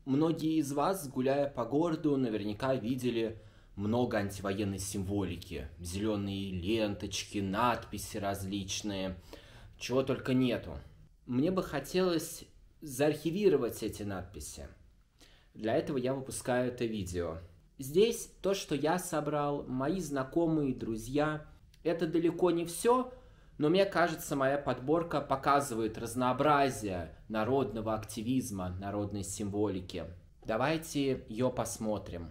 Многие из вас, гуляя по городу, наверняка видели много антивоенной символики. Зеленые ленточки, надписи различные, чего только нету. Мне бы хотелось заархивировать эти надписи. Для этого я выпускаю это видео. Здесь то, что я собрал, мои знакомые, друзья. Это далеко не все, но мне кажется, моя подборка показывает разнообразие народного активизма, народной символики. Давайте ее посмотрим.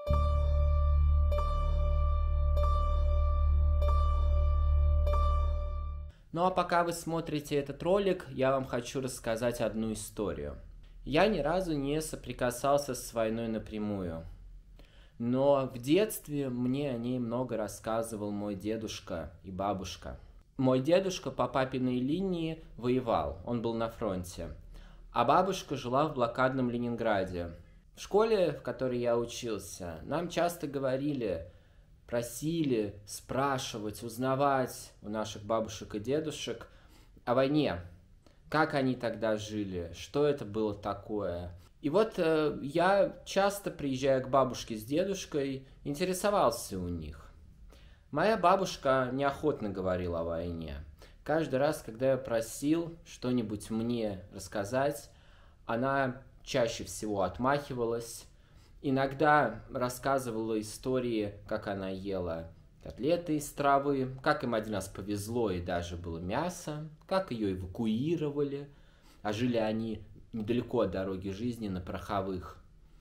Ну а пока вы смотрите этот ролик, я вам хочу рассказать одну историю. Я ни разу не соприкасался с войной напрямую. Но в детстве мне о ней много рассказывал мой дедушка и бабушка. Мой дедушка по папиной линии воевал, он был на фронте. А бабушка жила в блокадном Ленинграде. В школе, в которой я учился, нам часто говорили, просили спрашивать, узнавать у наших бабушек и дедушек о войне. Как они тогда жили, что это было такое. И вот я часто, приезжая к бабушке с дедушкой, интересовался у них. Моя бабушка неохотно говорила о войне. Каждый раз, когда я просил что-нибудь мне рассказать, она чаще всего отмахивалась. Иногда рассказывала истории, как она ела котлеты из травы, как им один раз повезло и даже было мясо, как ее эвакуировали, а жили они недалеко от дороги жизни на пороховых,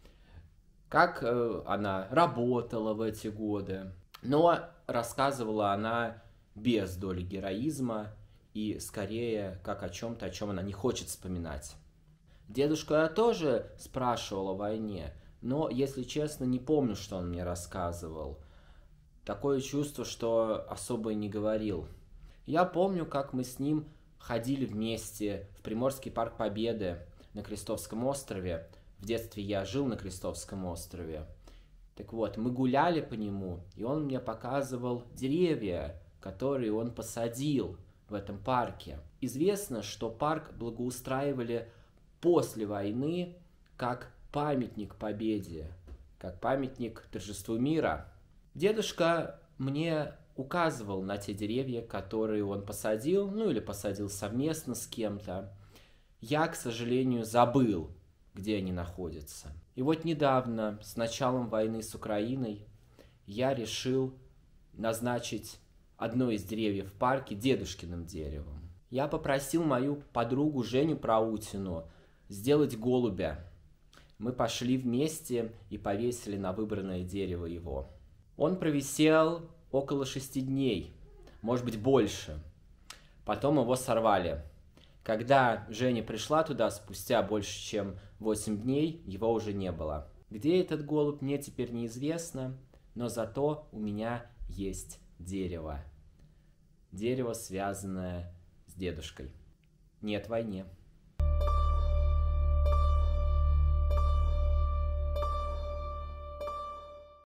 как она работала в эти годы. Но рассказывала она без доли героизма и скорее как о чем-то, о чем она не хочет вспоминать. Дедушку я тоже спрашивал о войне, но, если честно, не помню, что он мне рассказывал. Такое чувство, что особо и не говорил. Я помню, как мы с ним ходили вместе в Приморский парк Победы на Крестовском острове. В детстве я жил на Крестовском острове. Так вот, мы гуляли по нему, и он мне показывал деревья, которые он посадил в этом парке. Известно, что парк благоустраивали после войны как памятник победе, как памятник торжеству мира. Дедушка мне указывал на те деревья, которые он посадил, ну или посадил совместно с кем-то. Я, к сожалению, забыл, где они находятся. И вот недавно, с началом войны с Украиной, я решил назначить одно из деревьев в парке дедушкиным деревом. Я попросил мою подругу Женю Праутину сделать голубя. Мы пошли вместе и повесили на выбранное дерево его. Он провисел около 6 дней, может быть больше. Потом его сорвали. Когда Женя пришла туда спустя больше, чем 8 дней, его уже не было. Где этот голубь, мне теперь неизвестно, но зато у меня есть дерево. Дерево, связанное с дедушкой. Нет войне.